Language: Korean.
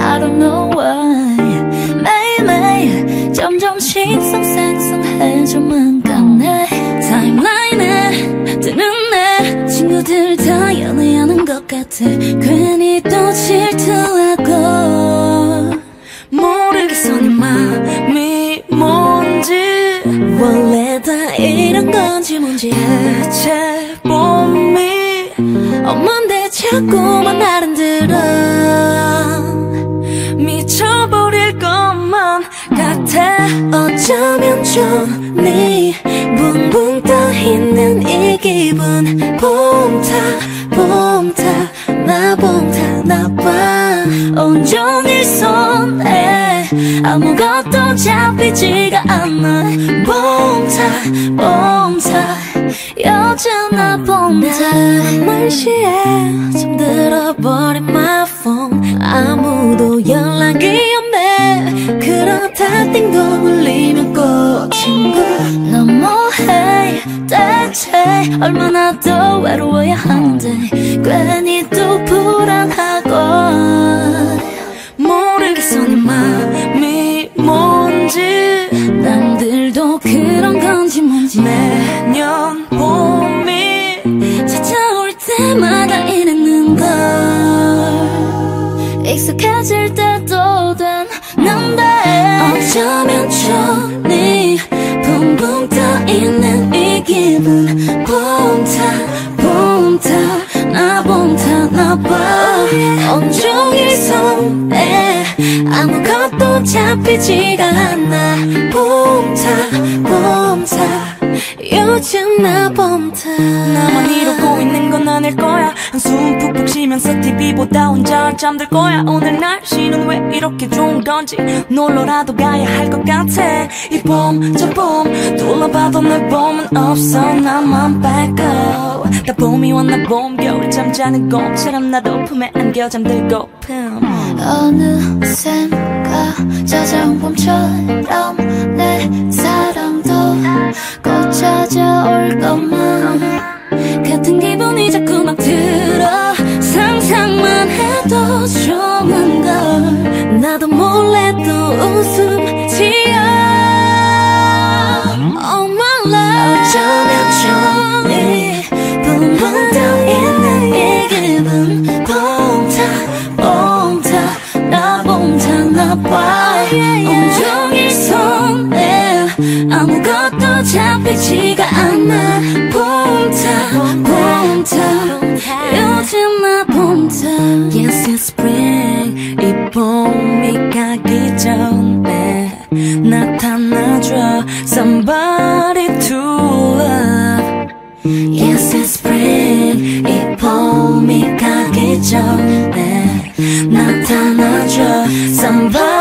I don't know why 매일매일 점점씩 생생해져만 가네. 타임라인에 뜨는 내 친구들 다 연애하는 것 같아. 괜히 또 질투하고 모르겠어 네 맘이 뭔지 원래 다 이런 건지 뭔지 대체 봄이 엄만데 자꾸만 나를 들어 미쳐버릴 것만 같아. 어쩌면 좋니 붕붕 떠있는 이 기분 봄타 나 봄타 나봐. 온종일 손에 아무것도 잡히지가 않아. 봄타 여전하 봄타. 말시에 잠들어버린 my phone 아무도 연락이 없네. 그러다 띵동 울리면 꼭 친구. 넌 뭐해 대체 얼마나 더 외로워야 하는데 괜히 또 불안하고 모르겠어 네 맘이 뭔지 남들도 그런 건지 뭔지 매년 봄이 찾아올 때마다 이랬는걸. 익숙해질 때도 됐는데 어쩌면 좋니 붕붕 떠있는 이 기분 봄타 나 봄타 나봐. 온종일 손에 아무것도 잡히지가 않아. 봄타 요즘 나 봄타. 나만 이러고 있는 건 아닐 거야. 한숨 푹푹 쉬면서 TV보다 혼자 잠들 거야. 오늘 날씨는 왜 이렇게 좋은 건지 놀러라도 가야 할 것 같아. 이 봄 저 봄 둘러봐도 내 봄은 없어. 나만 빼고 다 봄이 왔나 봄 겨울 잠자는 곰처럼 나도 품에 안겨 잠들고픔. 어느샌가 찾아온 봄처럼 내 사랑도 곧 찾아올 것만 같은 기분이 자꾸 막 들어. 상상만 해도 좋은 걸 나도 몰래 또 웃음 지어. Oh my love 어쩌면 좋니 붕붕 떠있는 이 기분 봄타 나 봄타 나봐. 온종일 손에 아무것도 잡히지가 않아. 봄타 요즘 나 봄타. Yes it's spring 이 봄이 가기 전에 나타나줘 somebody to love. Yes it's spring 이 봄이 가기 전에 나타나줘 somebody